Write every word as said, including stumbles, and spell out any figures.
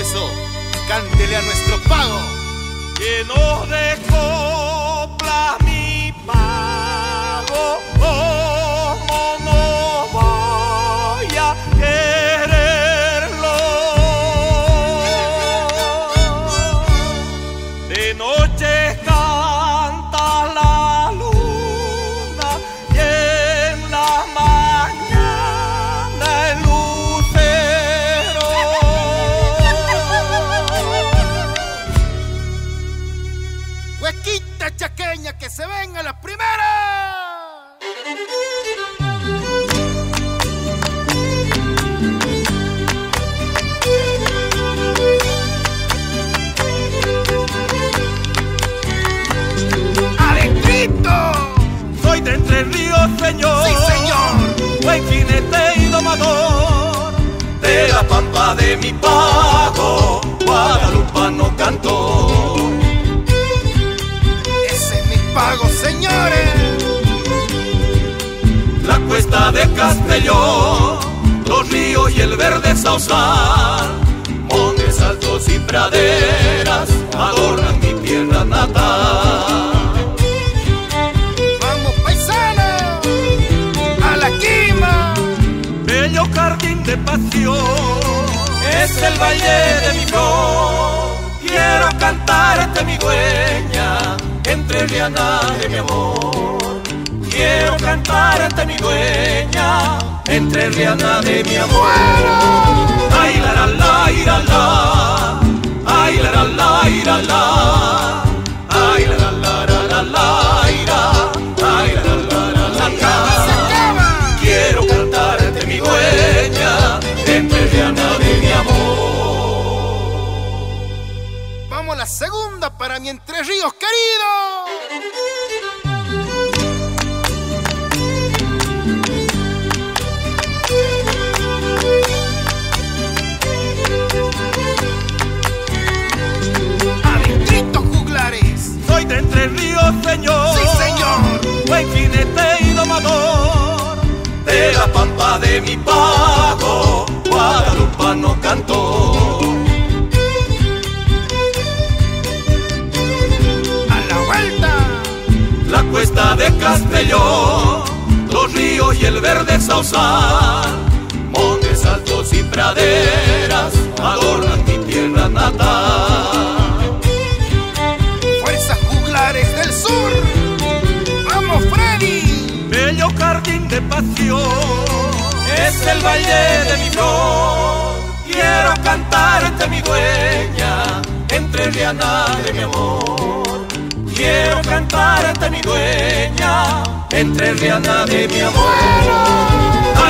eso, cántele a nuestro pago. Lleno de copla mi pago, como no vaya a quererlo. De noche canta la luna y en la mañana el lucero. Huequita chaqueña, que se venga la primera. Soy de Entre Ríos, señor. Sí, señor. Buen jinete y domador de la pampa de mi pago, guadalupano cantor. Ese es mi pago, señores. La cuesta de Castellón, los ríos y el verde sausal, montes altos y praderas adornan mi tierra natal. Jardín de pasión, es el valle de mi flor. Quiero cantarte mi dueña, entrerriana de mi amor. Quiero cantarte mi dueña, entrerriana de mi amor. Ay la la la ira la, ay la la la ira la, ay la la la la la la ira, ay la la la la la la. Quiero cantarte mi dueña, entrerriana de mi amor. Vamos a la segunda para mi Entre Ríos querido. Adentrito juglares. Soy de Entre Ríos, señor. Sí, señor. Buen jinete y domador de la pampa de mi pago, guadalupano cantor. A la vuelta. La cuesta de Castellón, los ríos y el verde sausal, montes altos y praderas adornan mi tierra natal. Fuerzas juglares del sur. ¡Vamos, Freddy! Bello jardín de pasión, es el valle de mi flor. Quiero cantarte mi dueña, entrerriana de mi amor. Quiero cantarte mi dueña, entrerriana de mi amor.